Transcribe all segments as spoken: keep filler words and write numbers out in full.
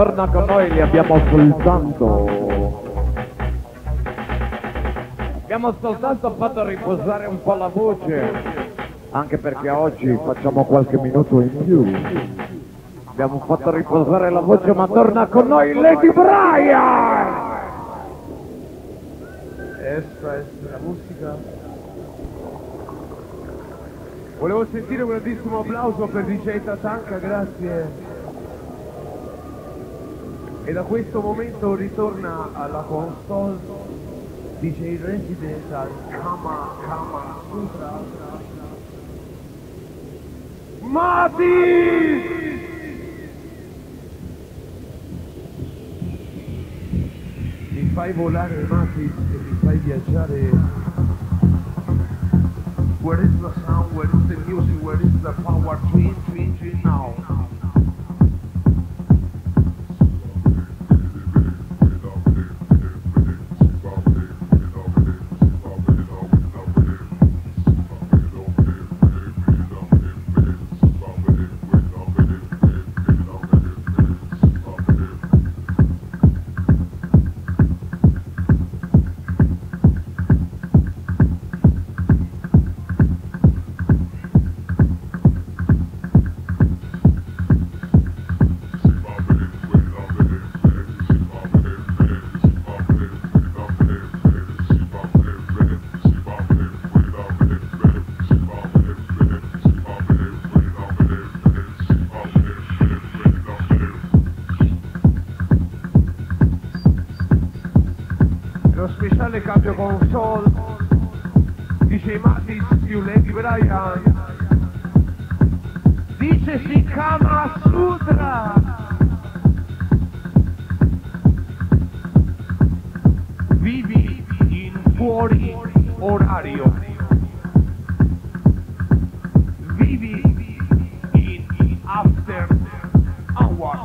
torna con noi, li abbiamo soltanto abbiamo soltanto fatto riposare un po' la voce, anche perché oggi facciamo qualche minuto in più. Abbiamo fatto riposare la voce, ma torna con noi Lady Brian! Essa è la musica. Volevo sentire un grandissimo applauso per D J Tatanka, grazie. E da questo momento ritorna alla console D J Residential Kama Kama Sutra Mati! Mi fai volare, Matis, e mi fai viaggiare. Where is the sound, where is the music, where is the power? Twin, twin, twin now. Speciale cambio console D J Matis più Lady Brian, dicesi Kama Sutra. Vivi in fuori orario, vivi in after hour.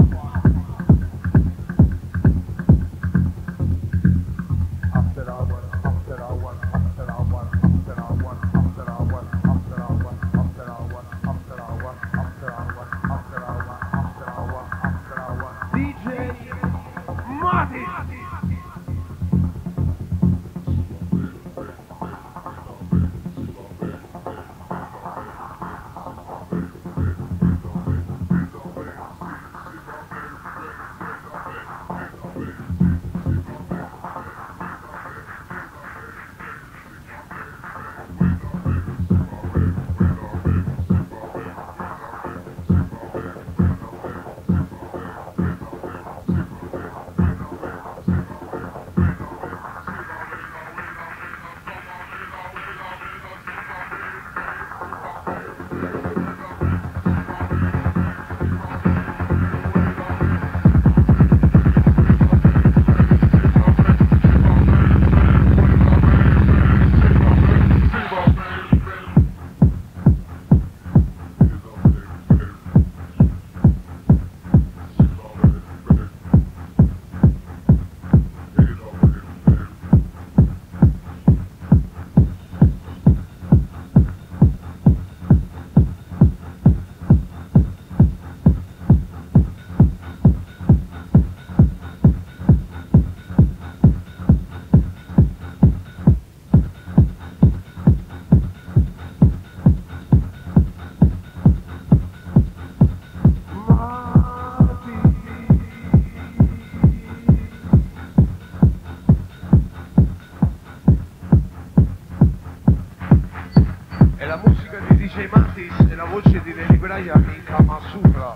in Kama Sutra.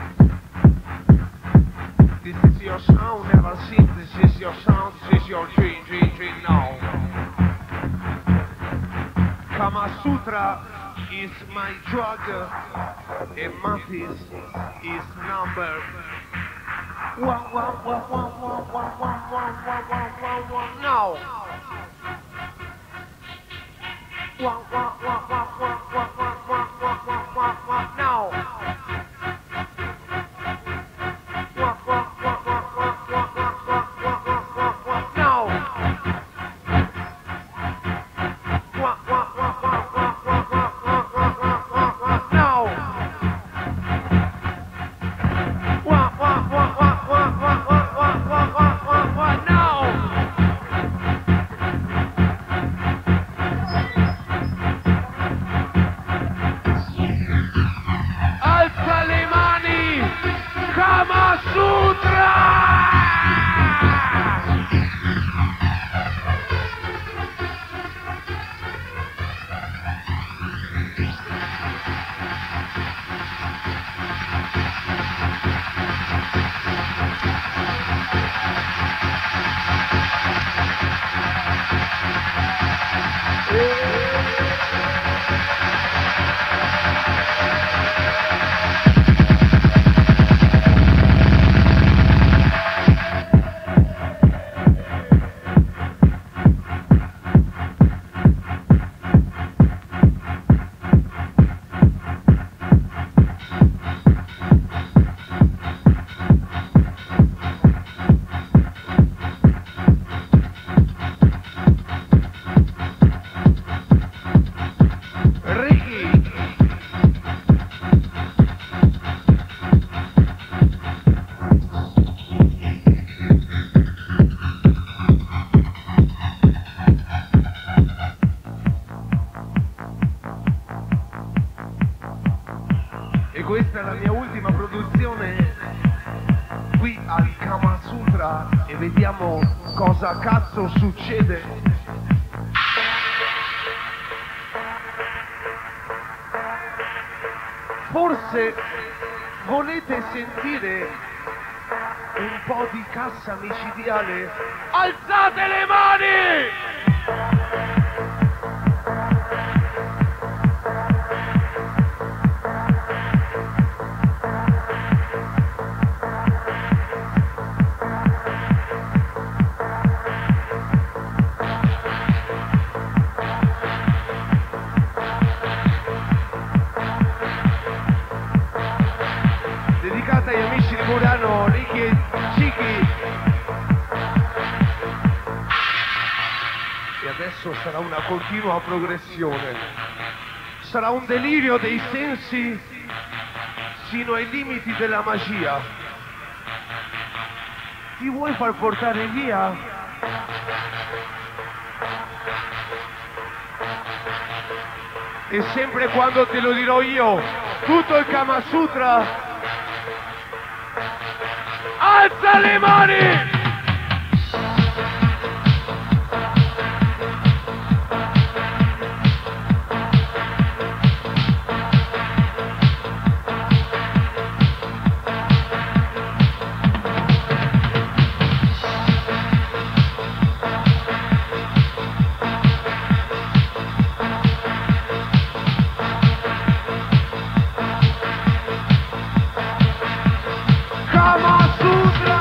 This is your sound, never seen. This is your sound, this is your dream, dream, dream now. Kama Sutra is my drug, and Matis is number one, one, one, one, one, one, one, one, one, one, one, one, now. One, one, one, one, one, one, one, one, one, one, one, one, now. One, one, one, one, one, one, one, one, one, one, one, now. One, one, one, one, one, one, one, one, one, one, one, now. One, one, one, one, one, one, Kama Sutra e vediamo cosa cazzo succede. Forse volete sentire un po' di cassa micidiale? Alzate le mani! Dedicata agli amici di Murano, Ricky e Cicchi. E adesso sarà una continua progressione. Sarà un delirio dei sensi sino ai limiti della magia. Ti vuoi far portare via? E sempre quando te lo dirò io, tutto il Kama Sutra, alza le mani! Kama Sutra!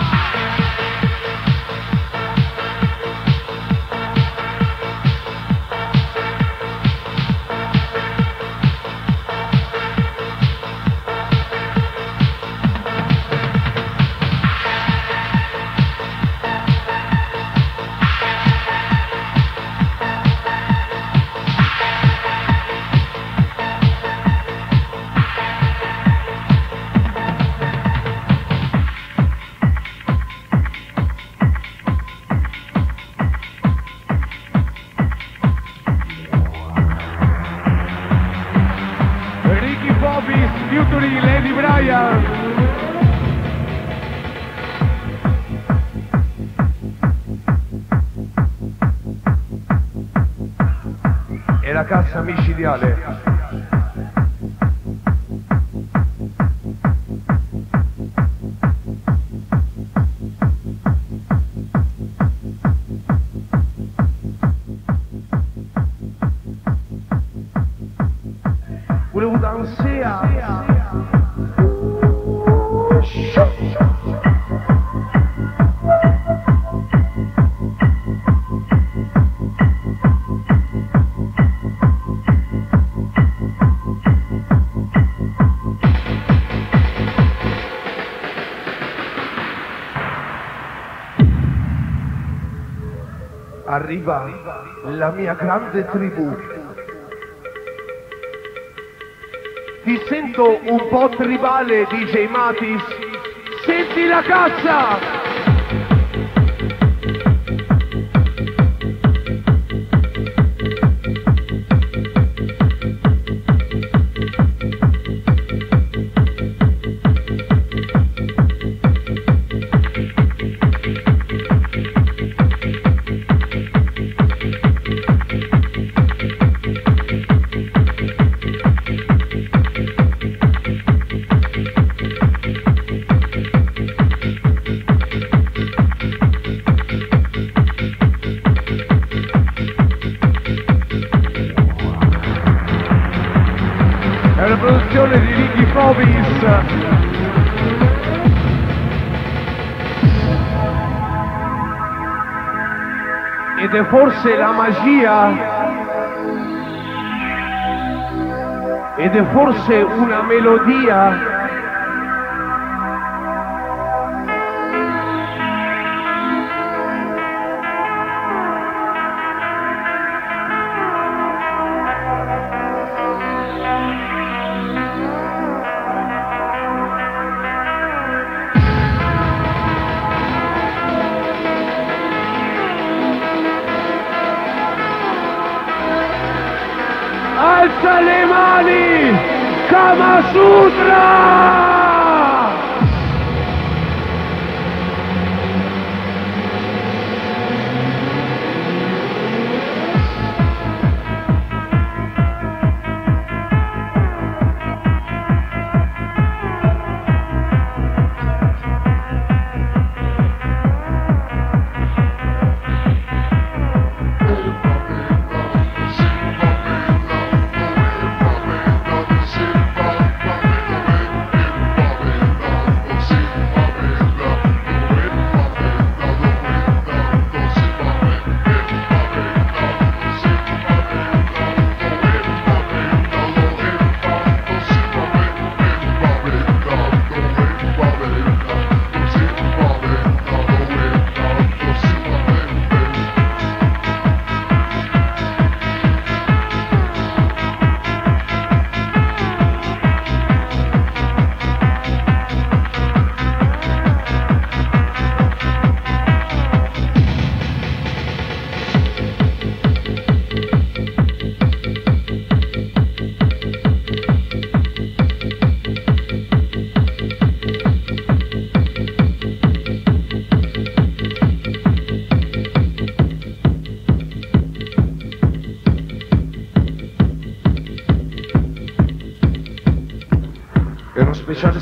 Ricky Bobby featuring Lady Brian. E la cassa micidiale. Volevo danzare. Arriva la mia grande tribù. Ti sento un po' tribale, D J Matis. Senti la cassa! È una produzione di Ricky Fobis. Ed è forse la magia, ed è forse una melodia alza le mani! Kama Sutra!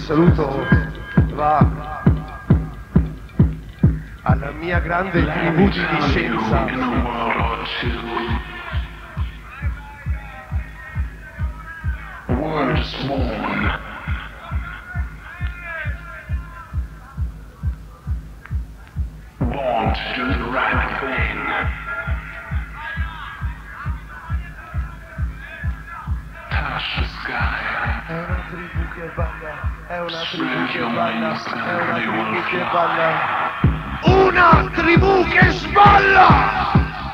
saluto va alla mia grande tribù di Vicenza. Born to do the right thing. Touch the sky. È una tribù che balla, è una tribù che balla, è una tribù che balla. Una tribù che sballa!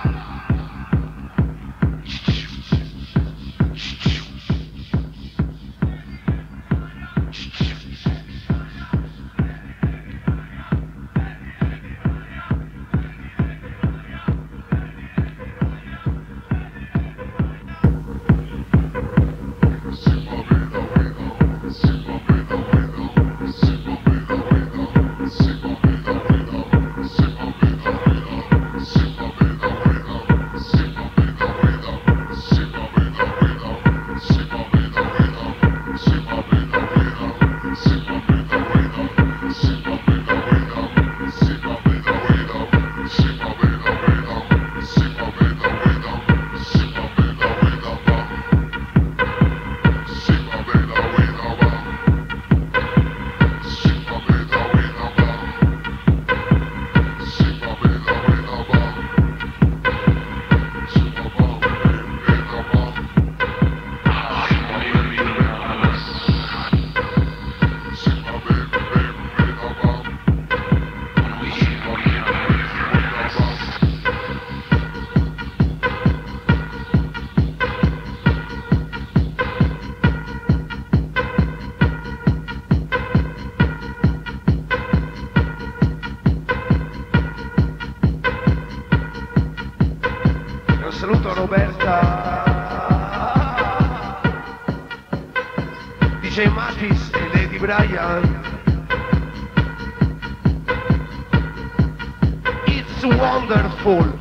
Saluto Roberta, D J Matis e Lady Brian. It's wonderful.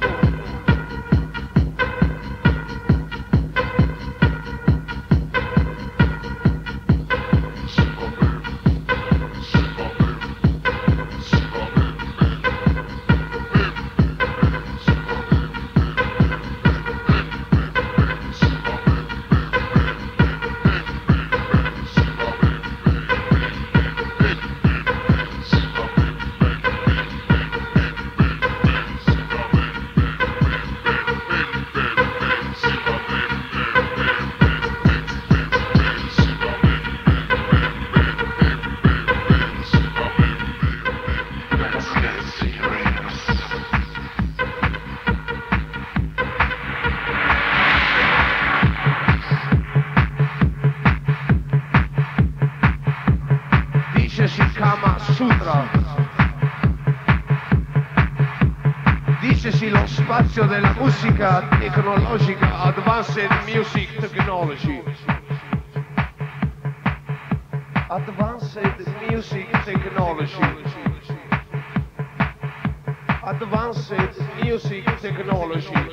Dicesi lo spazio della musica tecnologica, Advanced Music Technology. Advanced Music Technology. Advanced Music Technology.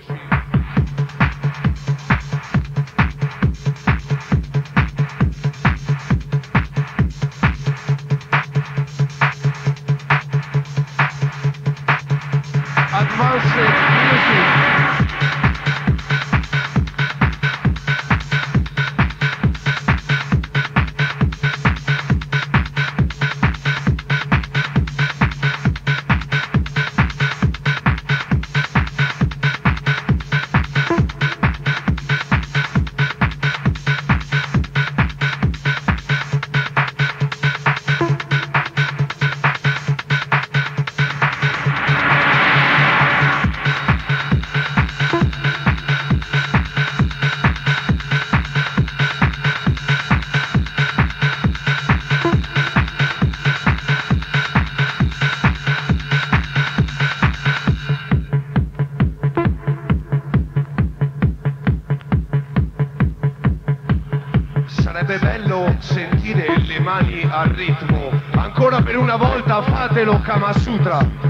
Sarebbe bello sentire le mani al ritmo. Ancora per una volta fatelo Kama Sutra.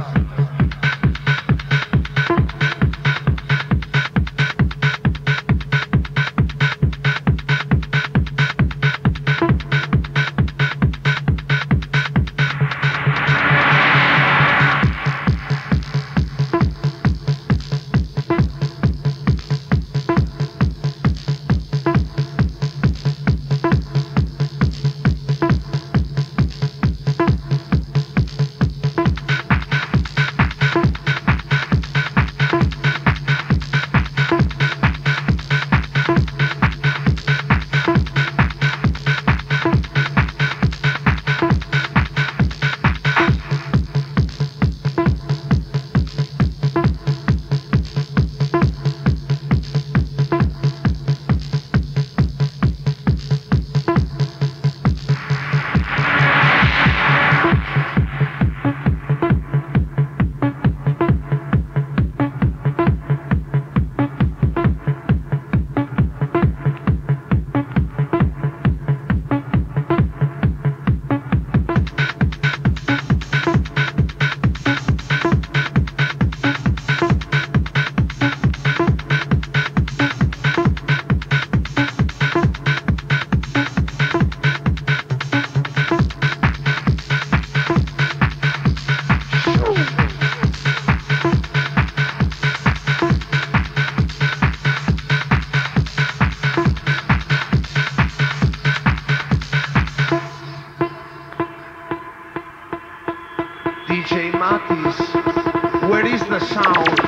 J Mattis, where is the sound?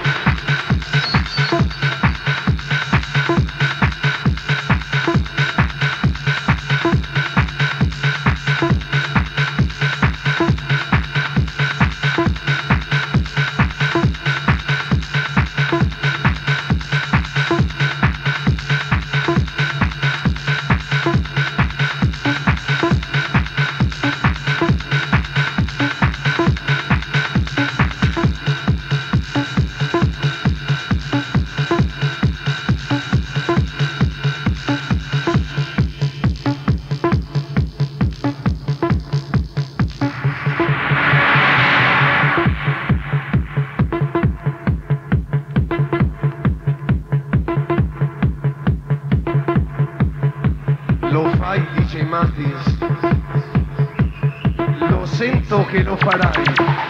Lo sento che lo farai.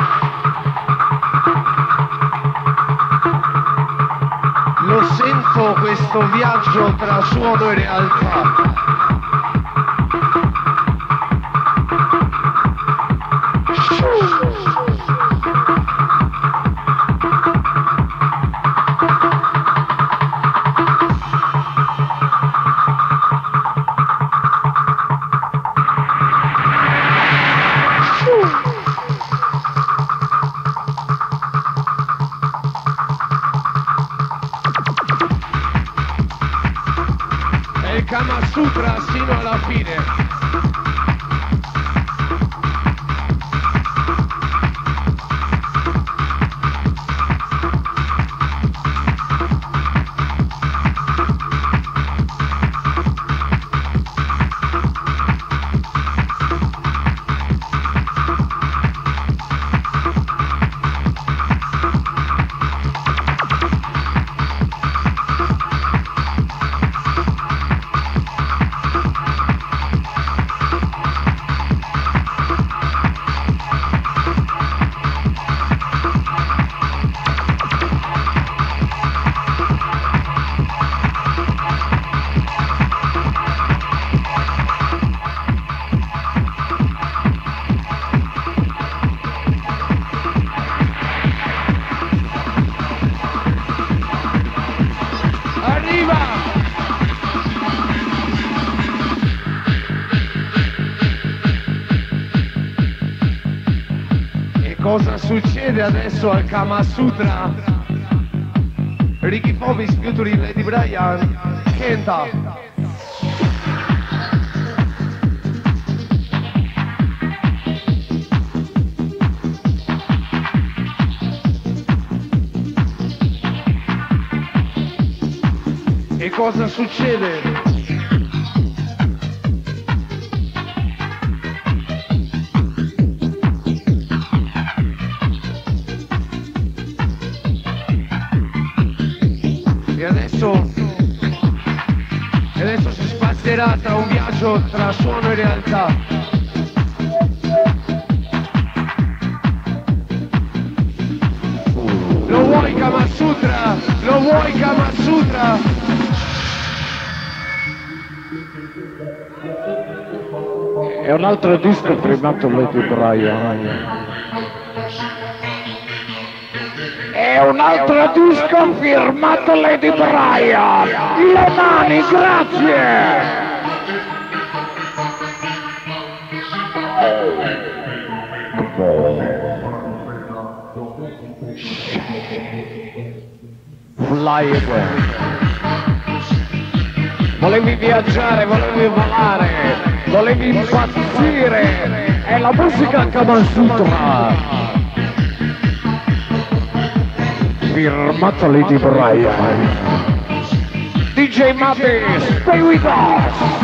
Lo sento questo viaggio tra suono e realtà. Kama Sutra sino alla fine. Cosa succede adesso al Kama Sutra? Ricky Bobby featuring Lady Brian, Kenta. E cosa succede? E adesso, e adesso si spazierà tra un viaggio tra suono e realtà. Lo vuoi Kama Sutra? Lo vuoi Kama Sutra? È un altro disco firmato Lady Brian. È un altro disco firmato Lady Brian. Le mani, grazie. Fly away. Volevi viaggiare, volevi volare, volevi impazzire. È la musica Kama Sutra. Firmato Lady Brian. D J Mattis, stay with us.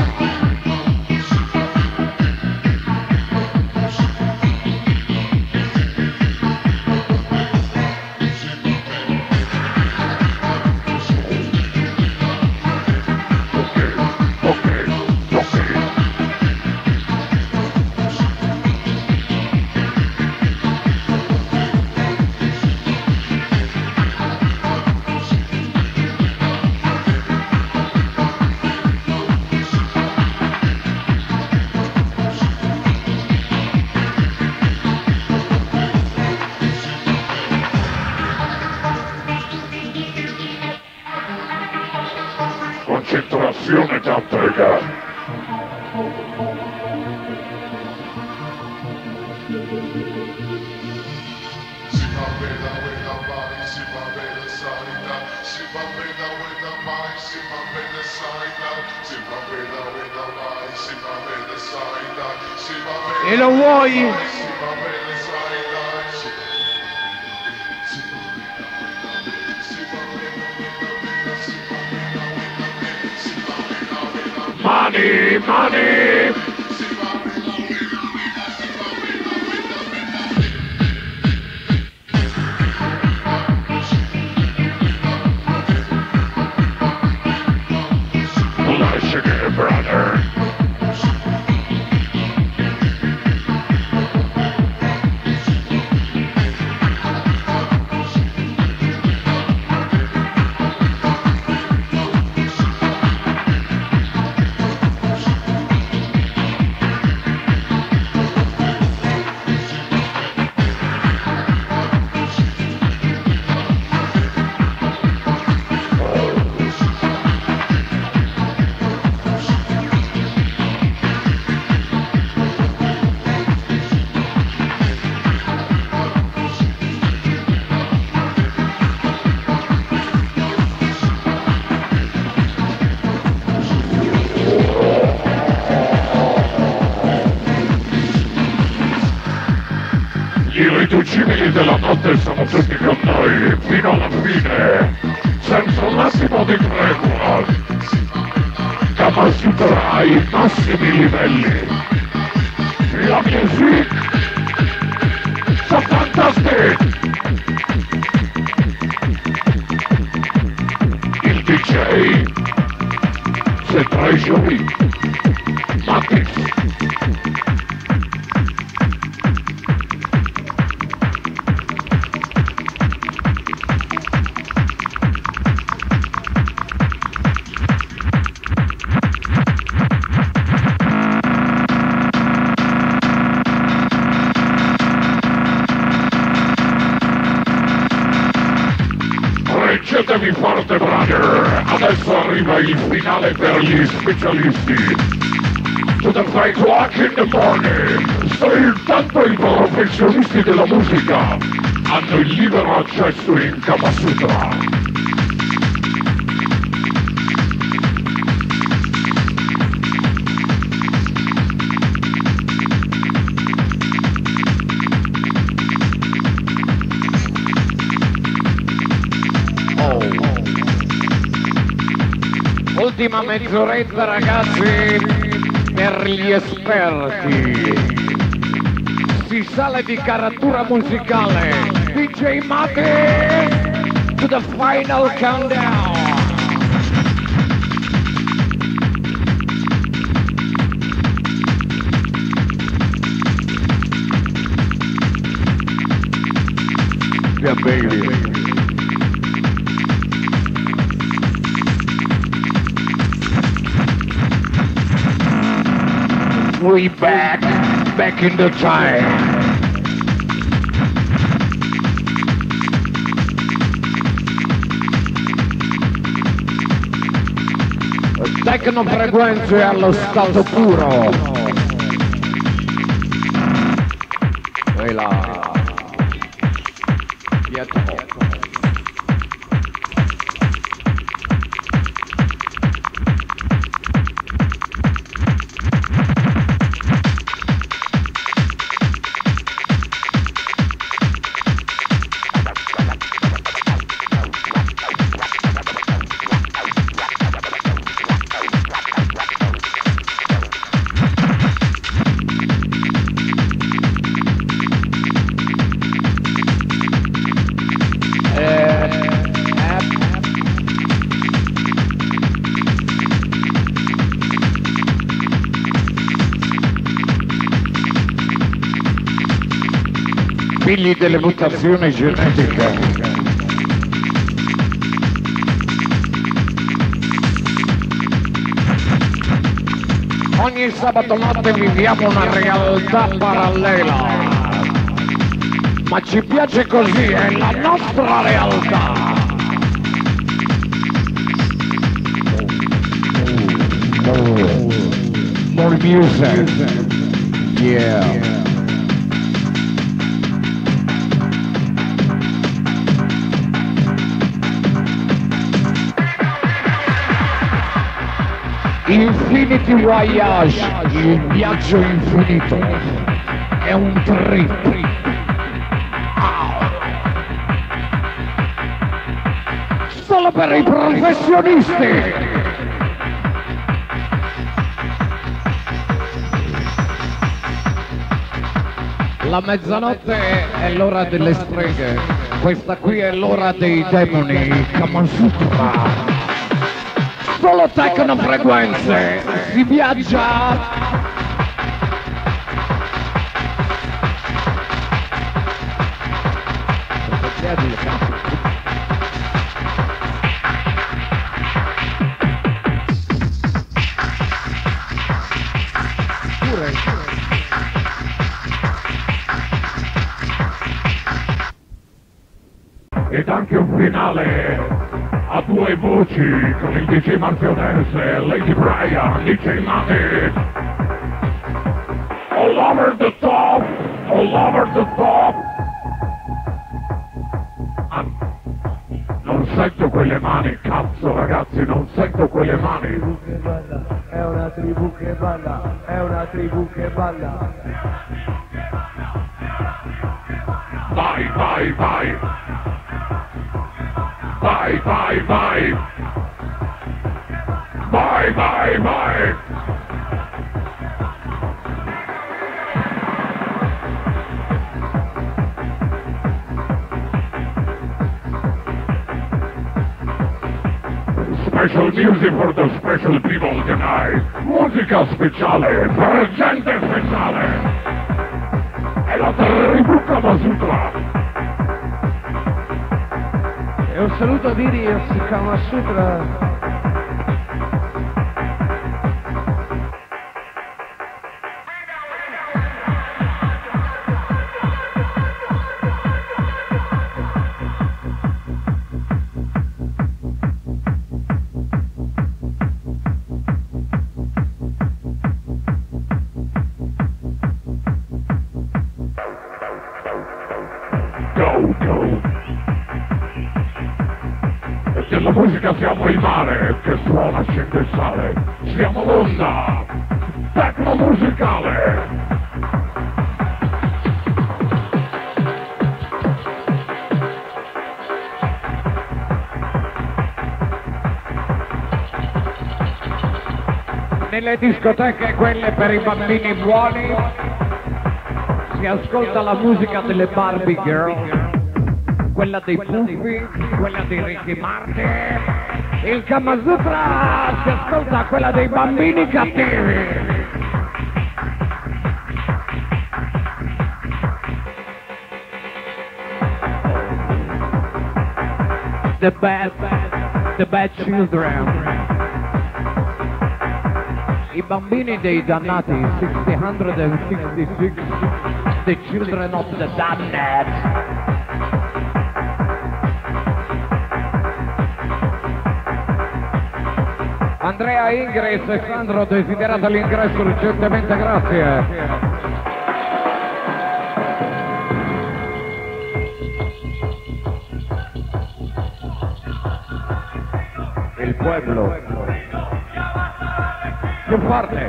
concentrazione da pregare. Si va bene quella mani, si va bene sanità, si va bene quella mani, si va bene sanità, si va bene quella mani, si va bene sanità, si va bene. E lo vuoi? Si va bene sanità, si va bene, si va bene, si va bene, Mani, mani! si va Let's get brother. Gli irriducibili della notte sono tutti con noi fino alla fine, senza un attimo di tregua. Kamasutra ai massimi livelli. La music so fantastic. Il D J c'est très joli. Matrix. Reggetevi forte, brother! Adesso arriva il finale per gli specialisti! To the five o'clock in the morning! Soltanto i professionisti della musica hanno il libero accesso in Kamasutra! Ultima mezz'oretta, ragazzi, per gli esperti. Si sale di caratura musicale. D J Matrix to the final countdown. Yeah, baby. We back, back in the time. Tecnofrequenze allo stato puro. E là. Dietro. Figli delle mutazioni genetiche. Ogni sabato notte viviamo una realtà parallela, ma ci piace così, è la nostra realtà. more, more music. Yeah. Infinity Voyage, il viaggio infinito, è un trip. Solo per i professionisti. La mezzanotte è l'ora delle streghe, questa qui è l'ora dei demoni, Kama Sutra. Solo tecnofrequenze, si viaggia. Ed anche un finale a due voci con il D J Marzionese, Lady Brian, D J Mate. All over the top, all over the top. Ah, non sento quelle mani, cazzo ragazzi, non sento quelle mani. È una tribù che balla, è una tribù che balla. Vai, vai, vai. Vai, vai, vai! Vai, vai, vai! Special music for the special people tonight! Musica speciale per gente speciale! È la tribù Kama Sutra! E un saluto a Dirius, Kama Sutra. Go, go! Nella musica siamo il mare che suona, scende e sale. Siamo l'onda tecno musicale. Nelle discoteche, quelle per i bambini buoni, si ascolta la musica delle Barbie Girl, quella dei Puffi, quella di Ricky Martin. Il Kama Sutra si ascolta quella dei bambini cattivi. The bad, the bad children. I bambini dei dannati, sei sessantasei, the children of the damned. Andrea Ingres e Sandro desiderato l'ingresso urgentemente, grazie. Il pueblo più forte.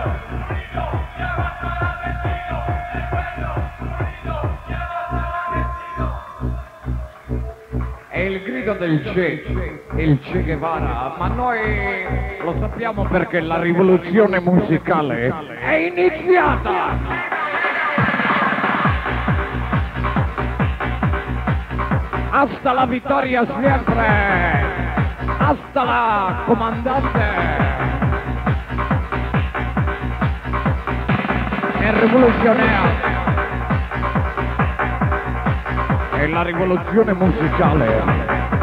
È il grido del Che, il Che Guevara, ma noi lo sappiamo perché la rivoluzione musicale è iniziata! Hasta la vittoria sempre! Hasta la comandante! È rivoluzionaria! È la rivoluzione musicale!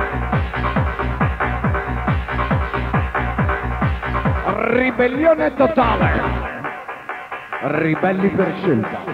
Ribellione totale! Ribelli per scelta!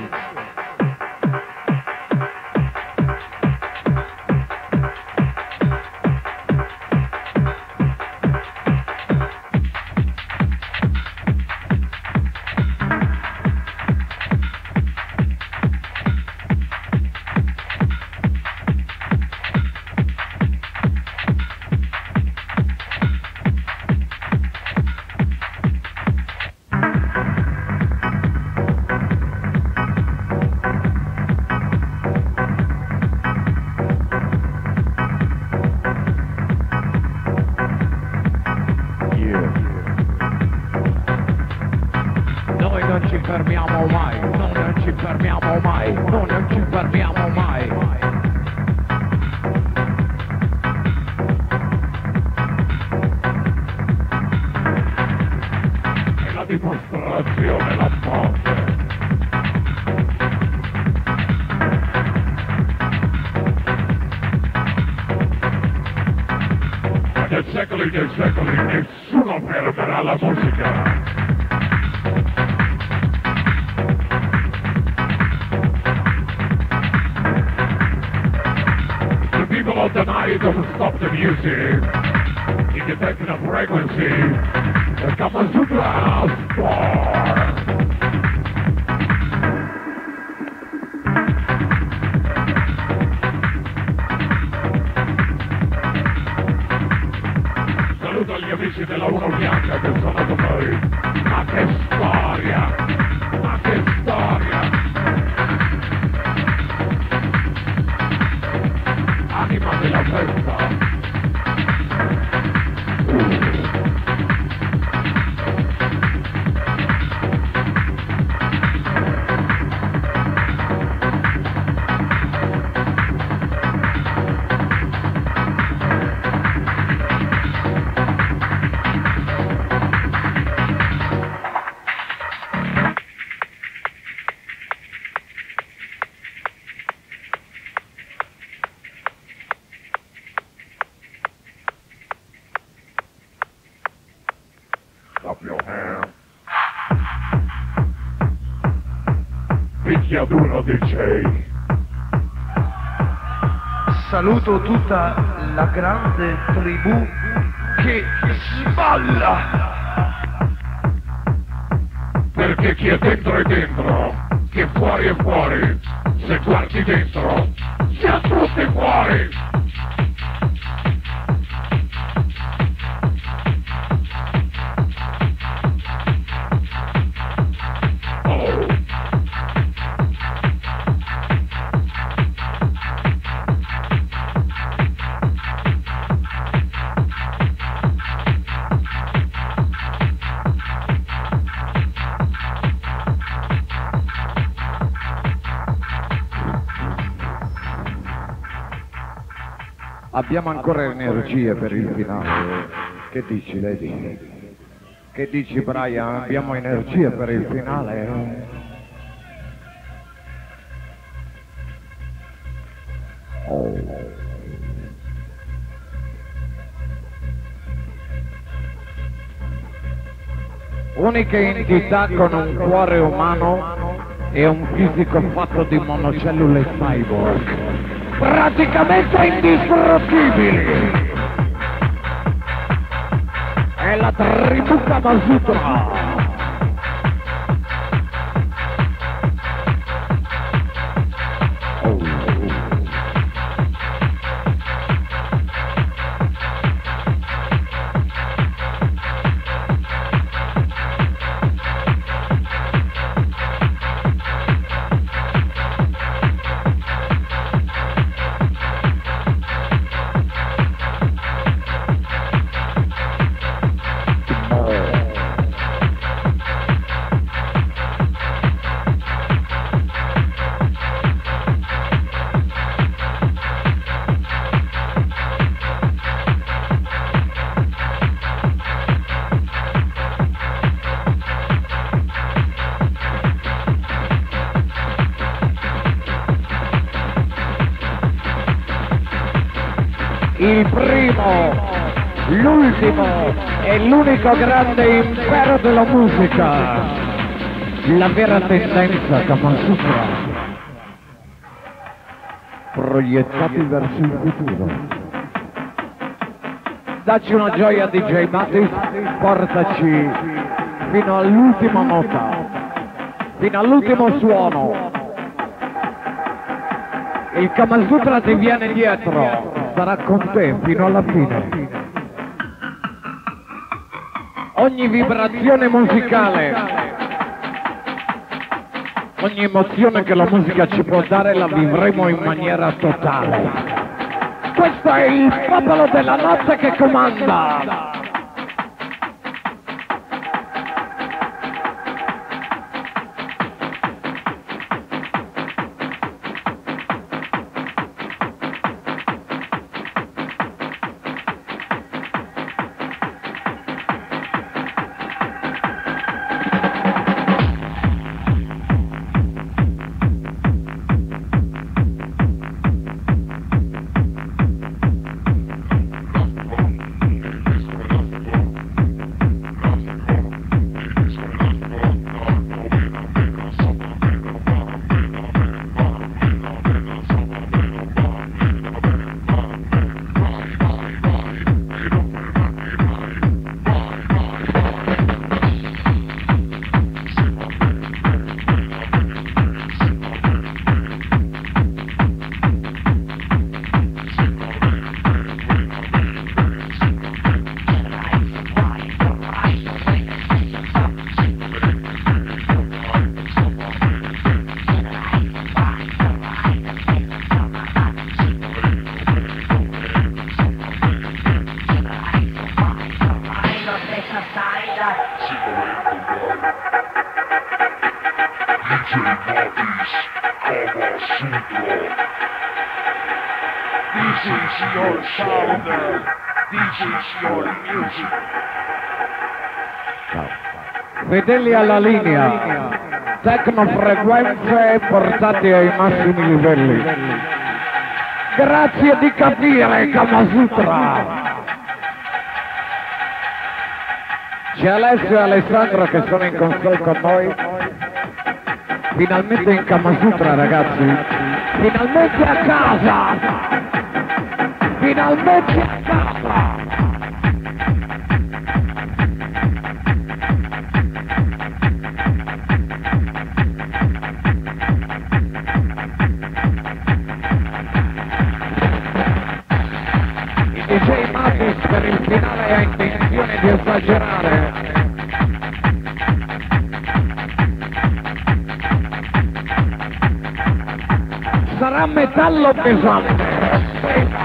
secoli dei secoli nessuno fermerà la musica. The people of the night don't stop the music. In the techno frequency, the Kama Sutra Star. Saluto agli amici della Uno Bianca che sono con noi. Ma che storia! Ma che storia! Anima della festa! Up your hand. Picchiaduro D J. Saluto tutta la grande tribù che sballa. Perché chi è dentro è dentro, chi è fuori è fuori. Se guardi dentro, siamo tutti fuori. Abbiamo ancora energie per il finale. Che dici, Lady? Che dici, Brian? Abbiamo energie per il finale? Oh. Unica entità con un cuore umano e un fisico fatto di monocellule cyborg, praticamente indistruttibili. È la tribù Kama Sutra. Il primo, l'ultimo e l'unico grande impero della musica, la vera tendenza Kama Sutra, proiettati verso il futuro. Dacci una gioia D J Matis, portaci fino all'ultima nota, fino all'ultimo suono. Il Kama Sutra ti viene dietro, sarà con te fino alla fine. Ogni vibrazione musicale, ogni emozione che la musica ci può dare la vivremo in maniera totale. Questo è il popolo della notte che comanda. is your sound, D J is your music. Fedeli alla linea, tecnofrequenze portate ai massimi livelli. Grazie di capire Kamasutra. C'è Alessio e Alessandro che sono in console con noi. Finalmente in Kamasutra, ragazzi. Finalmente a casa. Finalmente a casa. D J Matis per il finale ha intenzione di esagerare. Sarà metallo pesante.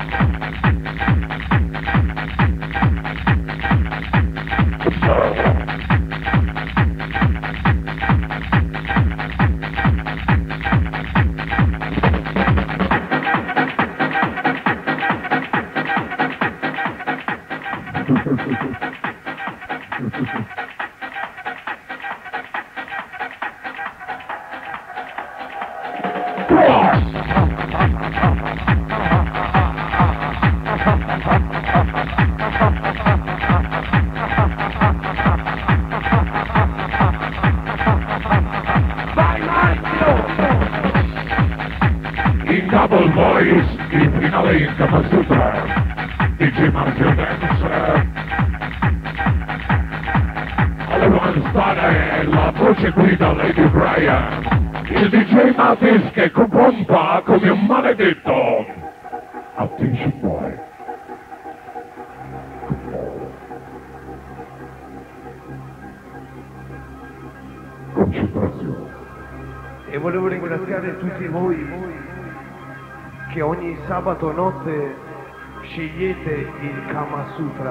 In Double Voice, il finale in Kamasutra, D J Marzio Dance. Alle one stare la voce guida Lady Brian, il D J Matis che compompa come un maledetto. Attention boy. Concentrazione. E volevo ringraziare tutti voi che ogni sabato notte scegliete il Kama Sutra.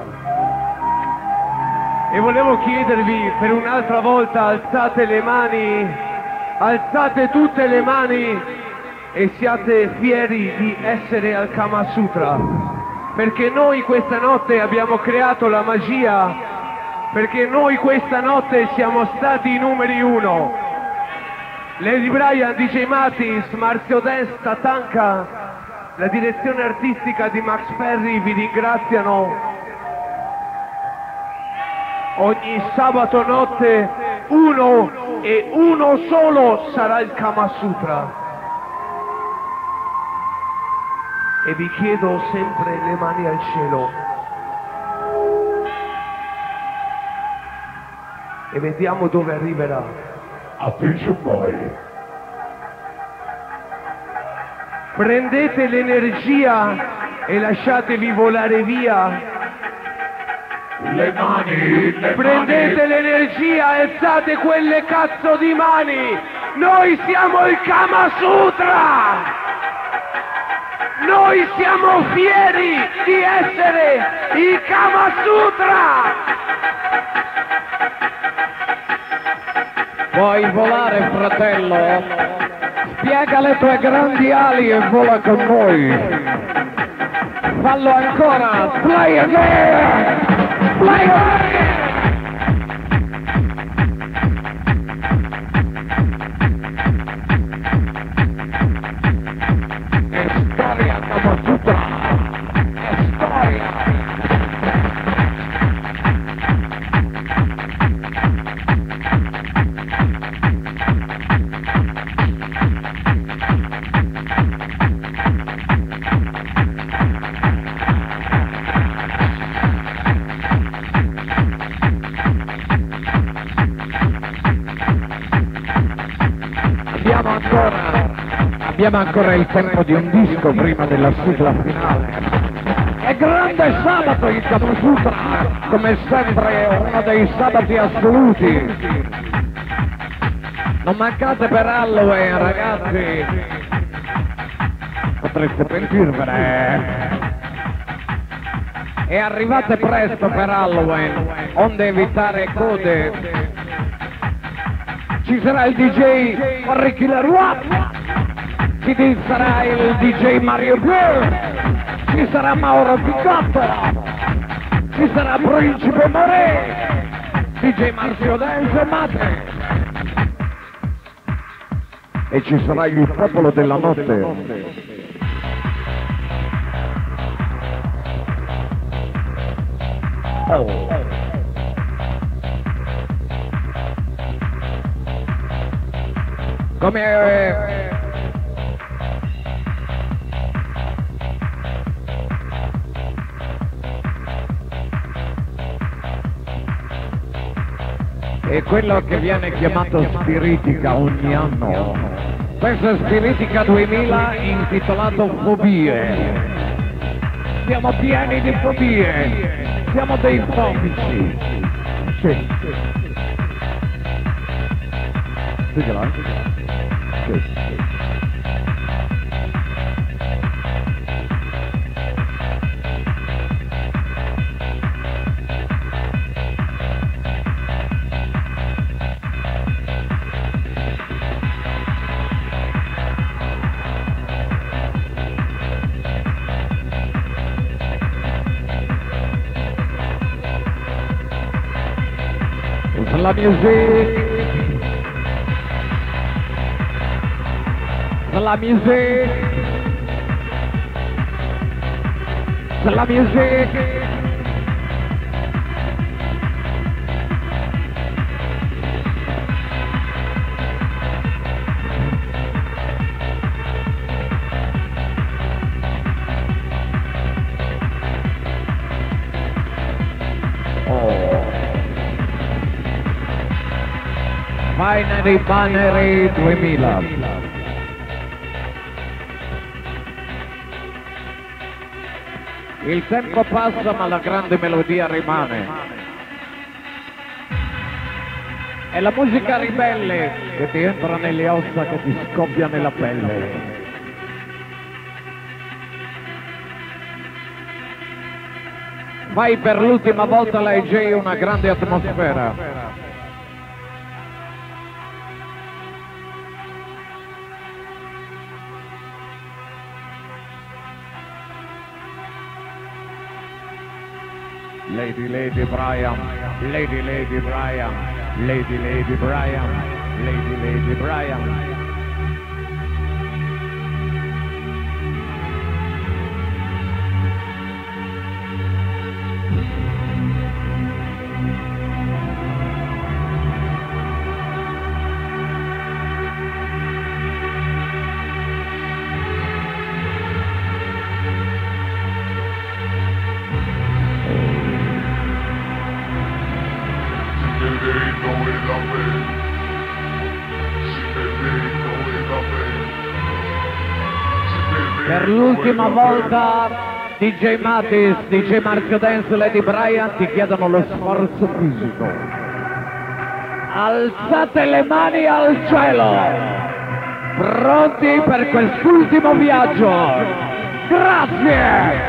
E volevo chiedervi per un'altra volta, alzate le mani, alzate tutte le mani e siate fieri di essere al Kama Sutra, perché noi questa notte abbiamo creato la magia, perché noi questa notte siamo stati i numeri uno. Lady Brian, D J Matis, Marzio Dance, Tatanka, la direzione artistica di Max Ferri vi ringraziano. Ogni sabato notte uno e uno solo sarà il Kama Sutra. E vi chiedo sempre le mani al cielo. E vediamo dove arriverà. Attention boy. Prendete l'energia e lasciatevi volare via. Le mani, le Prendete mani. l'energia e alzate quelle cazzo di mani. Noi siamo il Kama Sutra. Noi siamo fieri di essere il Kama Sutra. Puoi volare, fratello? Spiega le tue grandi ali e vola con noi. Fallo ancora! Play again! Play again! È storia, Kamasutra! È storia! Abbiamo ancora, abbiamo ancora il tempo di un disco prima della sigla finale. È grande sabato il Kamasutra, come sempre uno dei sabati assoluti. Non mancate per Halloween, ragazzi. Potreste pentirvene. E arrivate presto per Halloween, onde evitare code. Ci sarà il D J Ricky Leroy, Mercedes sarà il D J Mario Pier, ci sarà Mauro Picottera, ci sarà Principe More, D J Marzio Denso e Mate. E ci sarà il popolo della notte. Oh. Come eh, è quello che viene chiamato Spiritica ogni anno. Questo è Spiritica duemila intitolato Fobie. Siamo pieni di fobie, siamo dei fobici. Sì. Sì, ce l'hai? Sì, sì. La music, la music, la music. Binary Binary duemila. Il tempo passa ma la grande melodia rimane. È la musica ribelle che ti entra nelle ossa, che ti scoppia nella pelle. Fai per l'ultima volta la D J una grande atmosfera. Lady Lady Brian, Lady Lady Brian, Lady Lady Brian, Lady Lady Brian. Per l'ultima volta D J Matis, D J Marzio Dance e Lady Brian ti chiedono lo sforzo fisico. Alzate le mani al cielo, pronti per quest'ultimo viaggio. Grazie!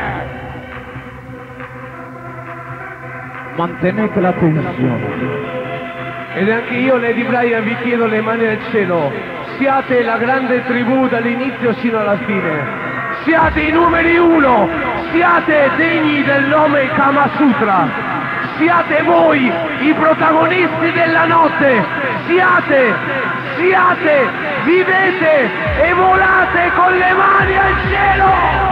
Mantenete la tensione. Ed anche io, Lady Brian, vi chiedo le mani al cielo. Siate la grande tribù dall'inizio sino alla fine. Siate i numeri uno, siate degni del nome Kama Sutra, siate voi i protagonisti della notte, siate, siate, vivete e volate con le mani al cielo!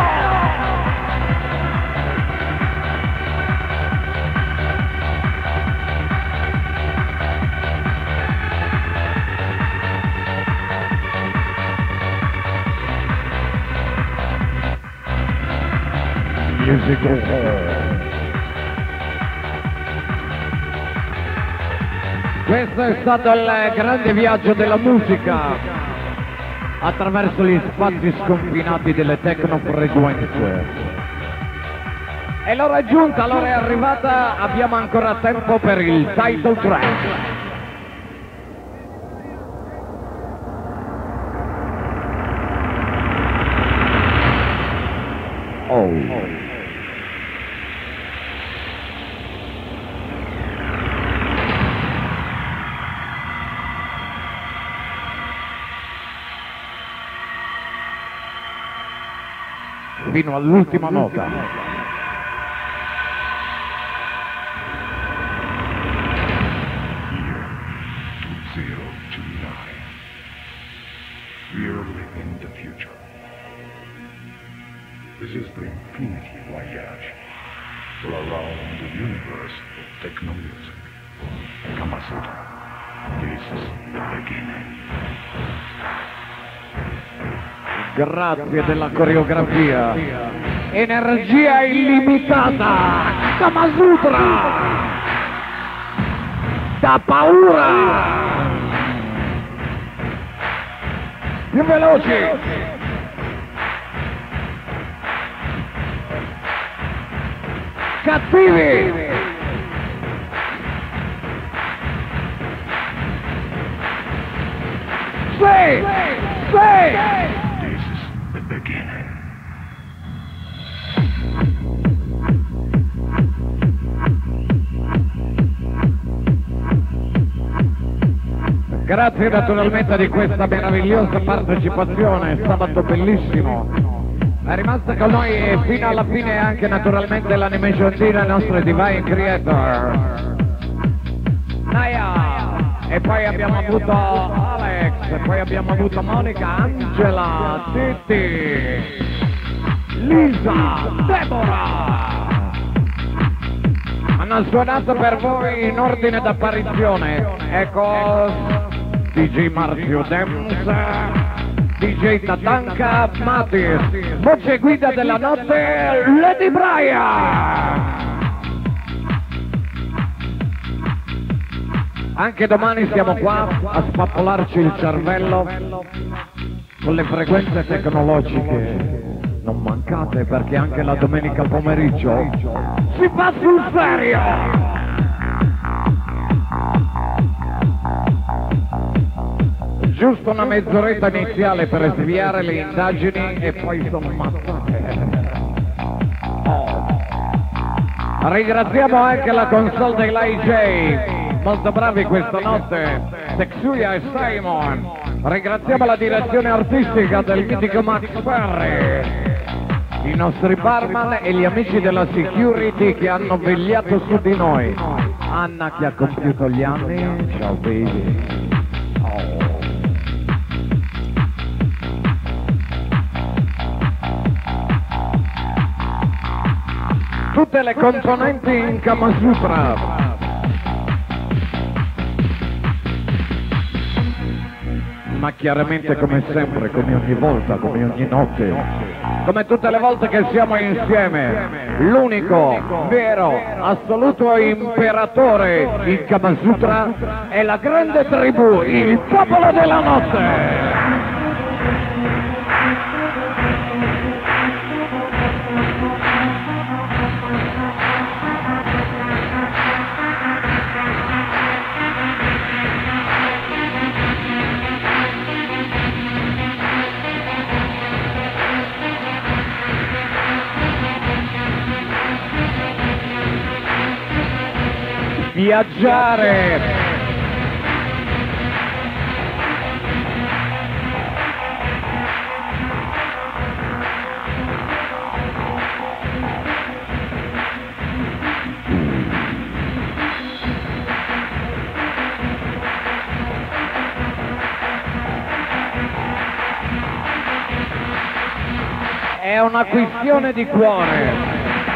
Musical Hall. Questo è stato il grande viaggio della musica attraverso gli spazi sconfinati delle tecnofrequenze. E l'ora è giunta, l'ora è arrivata, abbiamo ancora tempo per il title track. Oh. fino all'ultima nota. We are living the future. This is the Infinity Voyage around the universe of techno-music. Kama Sutra. This is the beginning. Grazie della coreografia. Energia illimitata. Kama Sutra. Da paura. Più veloci! Cattivi! Sì! Sì! This is the beginning. Grazie naturalmente di questa meravigliosa partecipazione, sabato bellissimo. È rimasta con noi fino alla fine anche naturalmente l'animation team, il nostro Divine Creator. Naya! E poi abbiamo avuto Alex, e poi abbiamo avuto Monica, Angela, Titi, Lisa, Deborah. Hanno suonato per voi in ordine d'apparizione. Ecco D J Marzio Demsa, D J Tatanka Matis, voce guida della notte Lady Brian. Anche domani siamo qua a spappolarci il cervello con le frequenze tecnologiche. Non mancate perché anche la domenica pomeriggio si fa sul serio! Giusto una mezz'oretta iniziale per sviare le indagini e poi sono ammazzate. Oh. Ringraziamo anche la console dell'I J, molto bravi questa notte, Texuya e Simon. Ringraziamo la direzione artistica del mitico Max Ferri, i nostri barman e gli amici della security che hanno vegliato su di noi. Anna che ha compiuto gli anni, ciao baby. Oh. Tutte le componenti in Kama Sutra. Ma chiaramente come sempre, come ogni volta, come ogni notte, come tutte le volte che siamo insieme, l'unico, vero, assoluto imperatore in Kama Sutra è la grande tribù, il popolo della notte. Viaggiare. È una questione di cuore.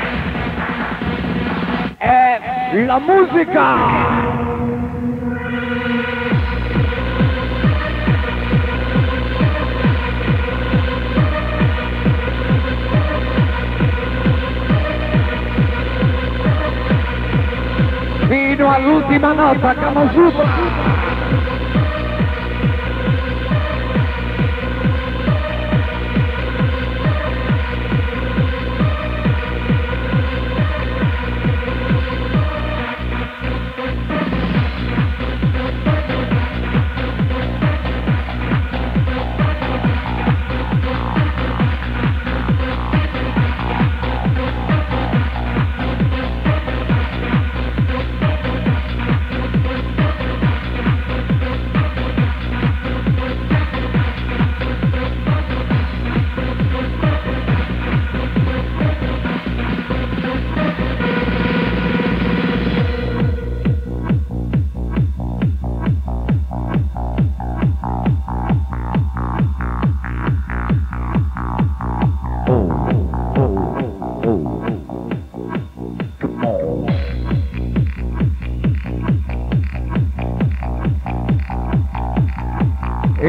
È la musica! Fino all'ultima nota, Kama Sutra!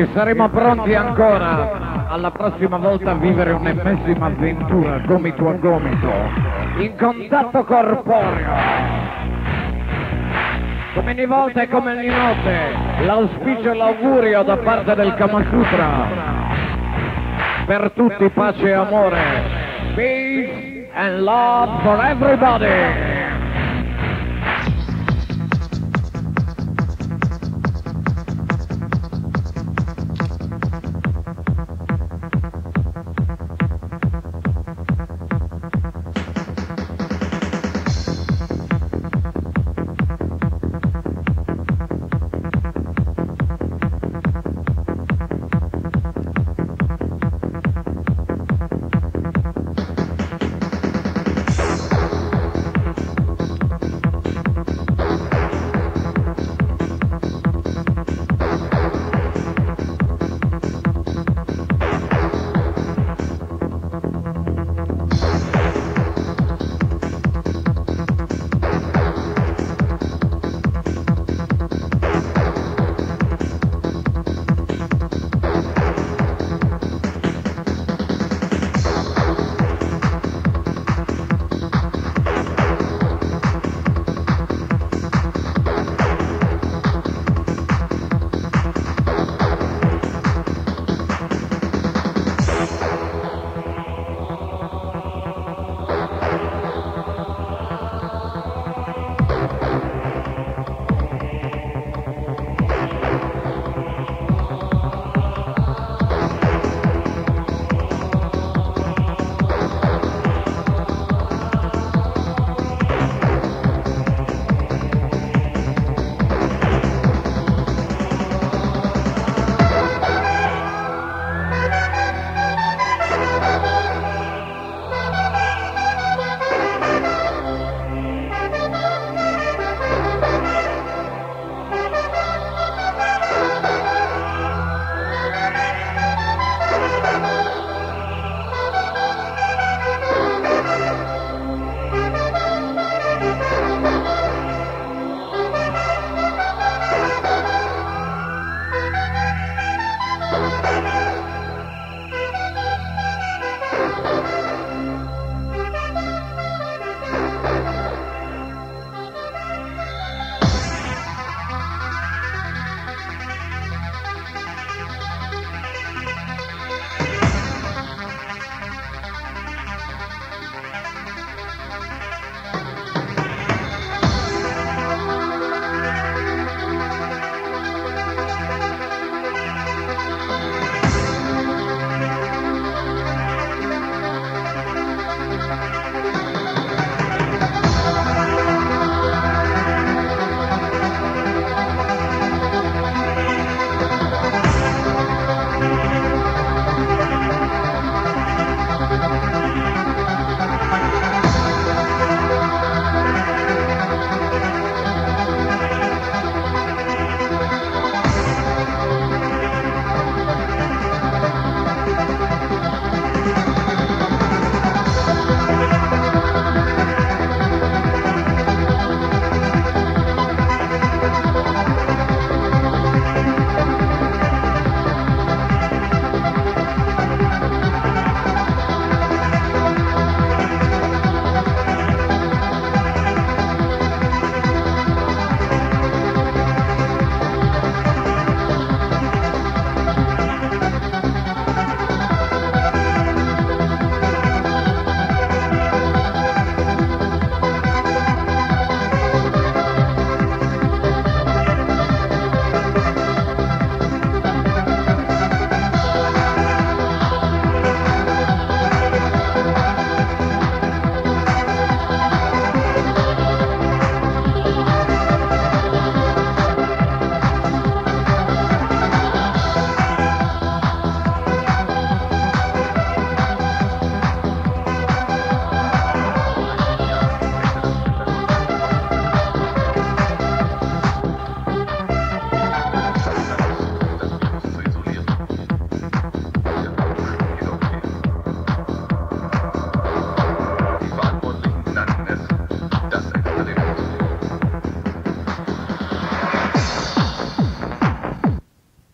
saremo pronti ancora alla prossima volta a vivere un'ennesima avventura gomito a gomito, in contatto corporeo. Come ogni volta e come ogni notte, l'auspicio e l'augurio da parte del Kama Sutra per tutti, pace e amore, peace and love for everybody.